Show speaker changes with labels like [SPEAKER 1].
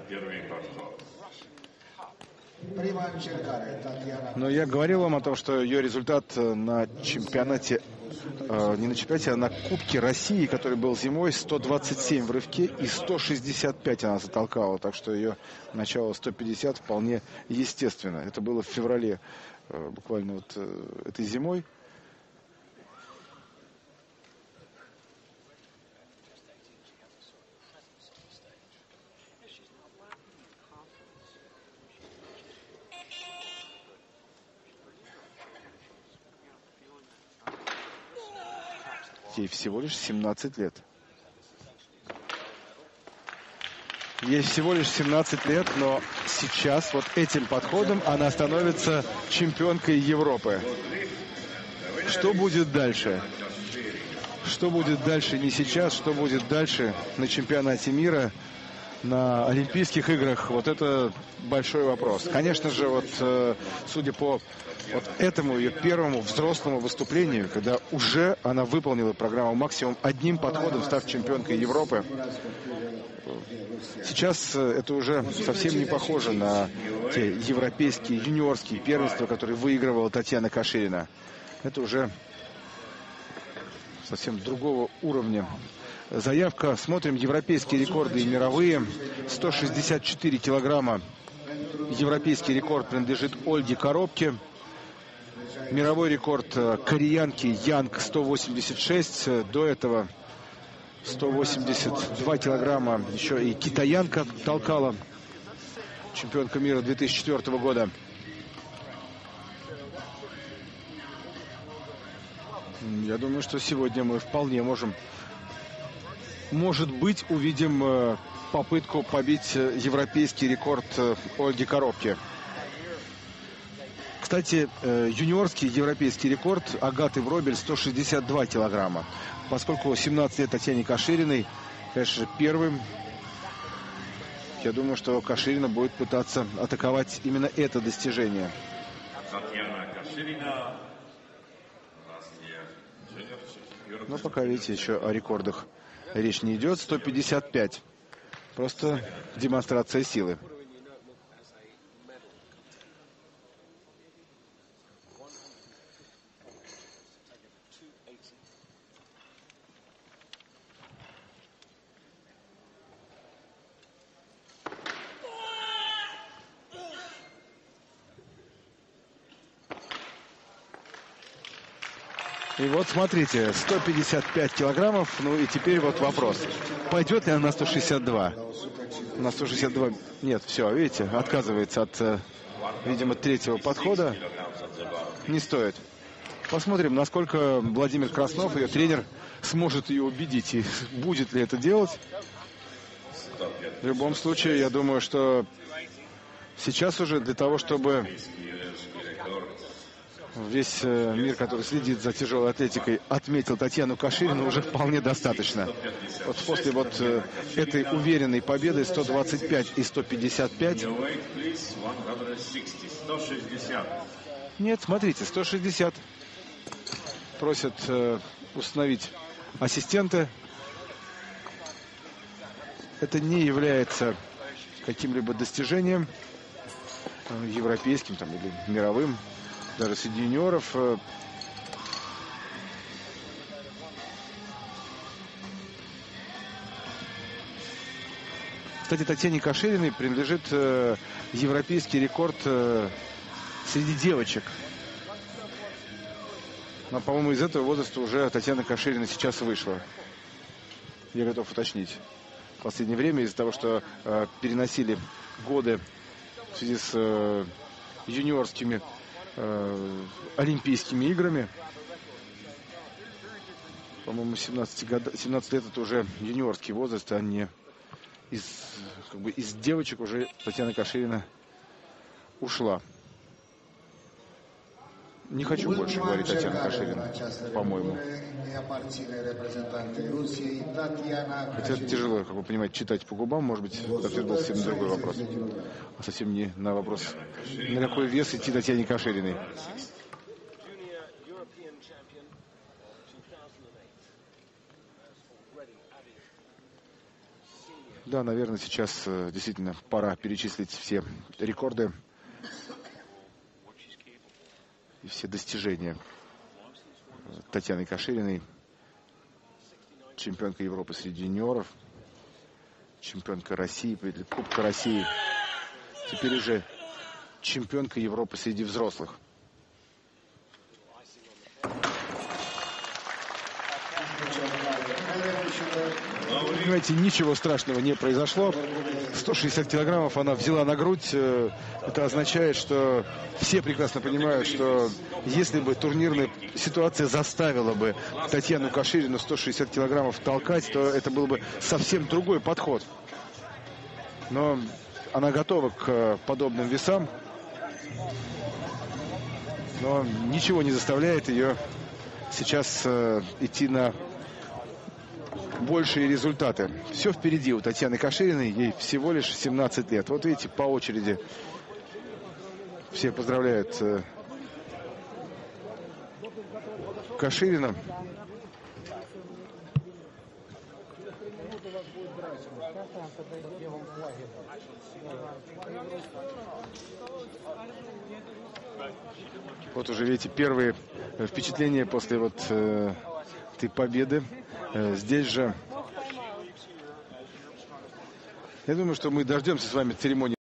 [SPEAKER 1] Но я говорил вам о том, что ее результат на чемпионате, не на чемпионате, а на Кубке России, который был зимой, 127 в рывке и 165 она затолкала. Так что ее начало 150 вполне естественно. Это было в феврале, буквально вот этой зимой. Ей всего лишь 17 лет. Ей всего лишь 17 лет, но сейчас вот этим подходом она становится чемпионкой Европы. Что будет дальше? Что будет дальше не сейчас, что будет дальше на чемпионате мира, на Олимпийских играх? Вот это большой вопрос. Конечно же, вот судя по вот этому ее первому взрослому выступлению, когда уже она выполнила программу максимум одним подходом, став чемпионкой Европы, сейчас это уже совсем не похоже на те европейские юниорские первенства, которые выигрывала Татьяна Каширина. Это уже совсем другого уровня заявка. Смотрим европейские рекорды и мировые. 164 килограмма. Европейский рекорд принадлежит Ольге Коробке. Мировой рекорд кореянки Янг 186. До этого 182 килограмма еще и китаянка толкала. Чемпионка мира 2004 года. Я думаю, что сегодня мы вполне можем, может быть, увидим попытку побить европейский рекорд Ольги Коробки. Кстати, юниорский европейский рекорд Агаты Вробель 162 килограмма. Поскольку 17 лет Татьяне Кашириной, конечно же, первым, я думаю, что Каширина будет пытаться атаковать именно это достижение. Но пока, видите, еще о рекордах речь не идет. 155. Просто демонстрация силы. И вот смотрите, 155 килограммов, ну и теперь вот вопрос. Пойдет ли она на 162? На 162 нет, все, видите, отказывается от, видимо, третьего подхода. Не стоит. Посмотрим, насколько Владимир Краснов, ее тренер, сможет ее убедить, и будет ли это делать. В любом случае, я думаю, что сейчас уже для того, чтобы весь мир, который следит за тяжелой атлетикой, отметил Татьяну Каширину, уже вполне достаточно. Вот после вот этой уверенной победы 125 и 155. Нет, смотрите, 160. Просят установить ассистенты. Это не является каким-либо достижением европейским там, или мировым. Даже среди юниоров. Кстати, Татьяне Кашириной принадлежит европейский рекорд среди девочек. Но, по-моему, из этого возраста уже Татьяна Каширина сейчас вышла. Я готов уточнить. В последнее время из-за того, что переносили годы в связи с юниорскими Олимпийскими играми. По-моему, 17 лет это уже юниорский возраст, а не из девочек уже Татьяна Каширина ушла. Не хочу больше говорить Татьяна Каширина, по-моему. Хотя это тяжело, как вы понимаете, читать по губам. Может быть, это был совсем другой вопрос. А совсем не на вопрос, на какой вес идти Татьяне Кашириной. Да, наверное, сейчас действительно пора перечислить все рекорды и все достижения Татьяны Кашириной, чемпионка Европы среди юниоров, чемпионка России, Кубка России, теперь уже чемпионка Европы среди взрослых. Понимаете, ничего страшного не произошло. 160 килограммов она взяла на грудь. Это означает, что все прекрасно понимают, что если бы турнирная ситуация заставила бы Татьяну Каширину 160 килограммов толкать, то это был бы совсем другой подход. Но она готова к подобным весам. Но ничего не заставляет ее сейчас идти на большие результаты. Все впереди у Татьяны Кашириной. Ей всего лишь 17 лет. Вот видите, по очереди все поздравляют Каширина. Вот уже, видите, первые впечатления после вот этой победы. Здесь же, я думаю, что мы дождемся с вами церемонии